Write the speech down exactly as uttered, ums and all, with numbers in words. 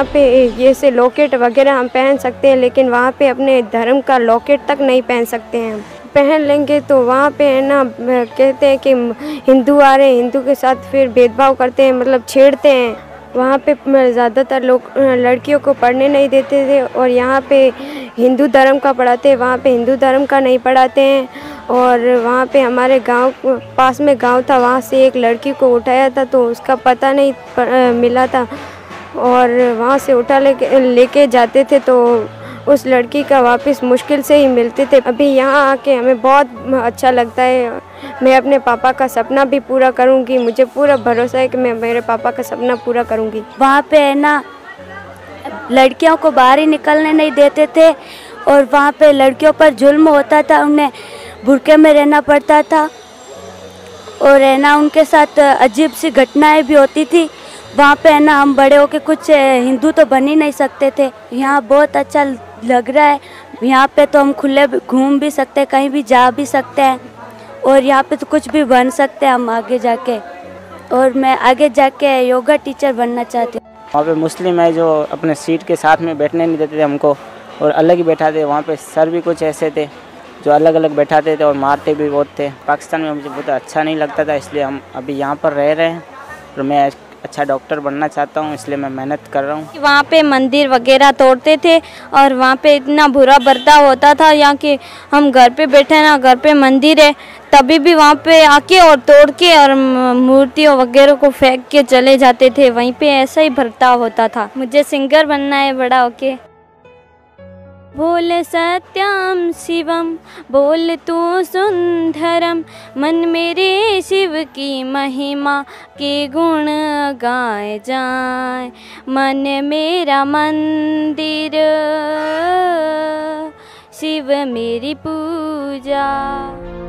यहाँ पे ये से लॉकेट वगैरह हम पहन सकते हैं, लेकिन वहाँ पे अपने धर्म का लॉकेट तक नहीं पहन सकते हैं। पहन लेंगे तो वहाँ पे है ना कहते हैं कि हिंदू आ रहे हैं, हिंदू के साथ फिर भेदभाव करते हैं, मतलब छेड़ते हैं। वहाँ पे ज़्यादातर लोग लड़कियों को पढ़ने नहीं देते थे और यहाँ पे हिंदू धर्म का पढ़ाते हैं, वहाँ पे हिंदू धर्म का नहीं पढ़ाते हैं। और वहाँ पे हमारे गांव पास में गांव था, वहाँ से एक लड़की को उठाया था तो उसका पता नहीं मिला था और वहाँ से उठा लेके लेके जाते थे तो उस लड़की का वापस मुश्किल से ही मिलते थे। अभी यहाँ आके हमें बहुत अच्छा लगता है। मैं अपने पापा का सपना भी पूरा करूँगी, मुझे पूरा भरोसा है कि मैं मेरे पापा का सपना पूरा करूँगी। वहाँ पे है ना लड़कियों को बाहर ही निकलने नहीं देते थे और वहाँ पे लड़कियों पर जुल्म होता था, उन्हें बुर्के में रहना पड़ता था और है ना उनके साथ अजीब सी घटनाएं भी होती थी। वहाँ पे है ना हम बड़े होके कुछ हिंदू तो बन ही नहीं सकते थे। यहाँ बहुत अच्छा लग रहा है, यहाँ पे तो हम खुले घूम भी सकते हैं, कहीं भी जा भी सकते हैं और यहाँ पे तो कुछ भी बन सकते हैं हम आगे जाके। और मैं आगे जाके योगा टीचर बनना चाहती हूँ। वहाँ पे मुस्लिम है जो अपने सीट के साथ में बैठने नहीं देते थे हमको और अलग ही बैठाते। वहाँ पे सर भी कुछ ऐसे थे जो अलग अलग बैठाते थे और मारते भी बहुत थे। पाकिस्तान में मुझे बहुत अच्छा नहीं लगता था, इसलिए हम अभी यहाँ पर रह रहे हैं और मैं अच्छा डॉक्टर बनना चाहता हूँ, इसलिए मैं मेहनत कर रहा हूँ। वहाँ पे मंदिर वगैरह तोड़ते थे और वहाँ पे इतना बुरा बर्ताव होता था। यहाँ के हम घर पे बैठे ना, घर पे मंदिर है, तभी भी वहाँ पे आके और तोड़ के और मूर्तियों वगैरह को फेंक के चले जाते थे। वहीं पे ऐसा ही बर्ताव होता था। मुझे सिंगर बनना है बड़ा होके। बोल सत्यम शिवम बोल तू सुंदरम, मन मेरे शिव की महिमा के गुण गाए जाए। मन मेरा मंदिर शिव मेरी पूजा।